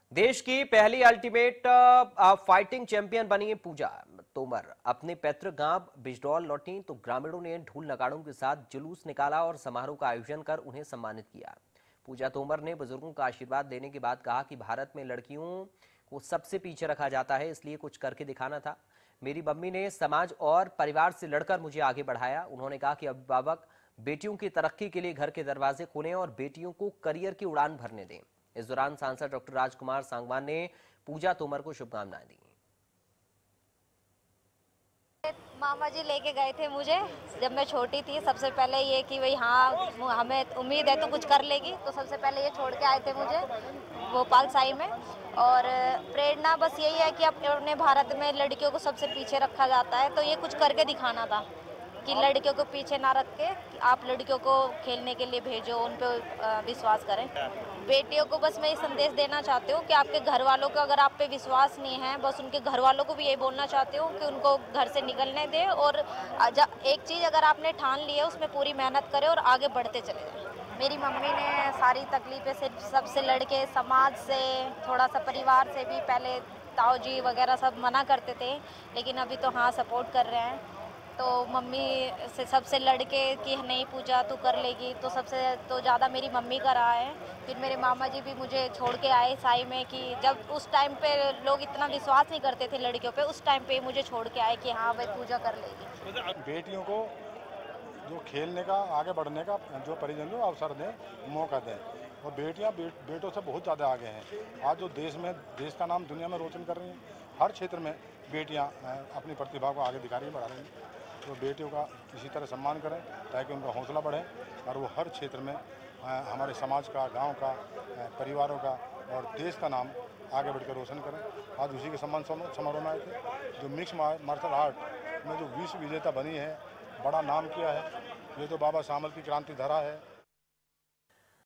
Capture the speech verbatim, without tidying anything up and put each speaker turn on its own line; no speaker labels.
देश की पहली अल्टीमेट अ, फाइटिंग चैंपियन बनी है पूजा तोमर। अपने पैतृक गांव बिजनौर लौटी तो ग्रामीणों ने ढोल नगाड़ों के साथ जुलूस निकाला और समारोह का आयोजन कर उन्हें सम्मानित किया। पूजा तोमर ने बुजुर्गों का आशीर्वाद देने के बाद कहा कि भारत में लड़कियों को सबसे पीछे रखा जाता है, इसलिए कुछ करके दिखाना था। मेरी मम्मी ने समाज और परिवार से लड़कर मुझे आगे बढ़ाया। उन्होंने कहा कि अभिभावक बेटियों की तरक्की के लिए घर के दरवाजे खोलें और बेटियों को करियर की उड़ान भरने दें। इस दौरान सांसद डॉक्टर राजकुमार सांगवान ने पूजा तोमर को शुभकामनाएं दी।
मामा जी लेके गए थे मुझे जब मैं छोटी थी। सबसे पहले ये कि भाई हाँ, हमें उम्मीद है तो कुछ कर लेगी, तो सबसे पहले ये छोड़ के आए थे मुझे भोपाल साई में। और प्रेरणा बस यही है कि अपने भारत में लड़कियों को सबसे पीछे रखा जाता है, तो ये कुछ करके दिखाना था कि लड़कियों को पीछे ना रख के आप लड़कियों को खेलने के लिए भेजो, उन पर विश्वास करें। बेटियों को बस मैं ये संदेश देना चाहती हूँ कि आपके घर वालों का अगर आप पे विश्वास नहीं है, बस उनके घर वालों को भी यही बोलना चाहती हूँ कि उनको घर से निकलने दें। और एक चीज़ अगर आपने ठान ली है उसमें पूरी मेहनत करें और आगे बढ़ते चले जाएं। मेरी मम्मी ने सारी तकलीफ़ें से सबसे लड़के, समाज से, थोड़ा सा परिवार से भी, पहले ताऊ जी वगैरह सब मना करते थे, लेकिन अभी तो हाँ सपोर्ट कर रहे हैं। तो मम्मी से सबसे लड़के कि नहीं पूजा तू कर लेगी, तो सबसे तो ज़्यादा मेरी मम्मी का रहा है। फिर मेरे मामा जी भी मुझे छोड़ के आए साई में कि जब उस टाइम पे लोग इतना विश्वास नहीं करते थे लड़कियों पे, उस टाइम पे मुझे छोड़ के आए कि हाँ भाई पूजा कर लेगी।
बेटियों को जो खेलने का, आगे बढ़ने का जो परिजन जो अवसर दें, मौका दें। और बेटियां बे, बेटों से बहुत ज़्यादा आगे हैं। आज जो देश में देश का नाम दुनिया में रोशन कर रही हैं, हर क्षेत्र में बेटियां अपनी प्रतिभा को आगे दिखा रही हैं, बढ़ा रही हैं। तो बेटियों का इसी तरह सम्मान करें ताकि उनका हौसला बढ़े और वो हर क्षेत्र में हमारे समाज का, गांव का, परिवारों का और देश का नाम आगे बढ़कर रोशन करें। आज उसी के सम्मान समारोह में आए थे। जो मिक्स मार्शल आर्ट में जो विश्व विजेता बनी है, बड़ा नाम किया है, ये तो बाबा श्यामल की क्रांति धरा है।